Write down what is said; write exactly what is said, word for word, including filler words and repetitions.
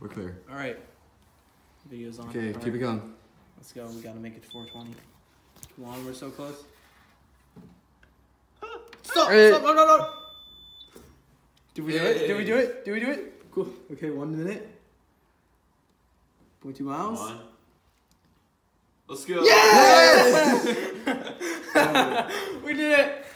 We're clear. All right. Video's on. Okay, All keep right. it going. Let's go. We gotta make it to four twenty. Come on, we're so close. Stop! Hey. Stop! No! No! No! Did we do it? Did we do it? Did we do it? Cool. Okay, one minute. Point two miles. One. Let's go. Yes! We did it.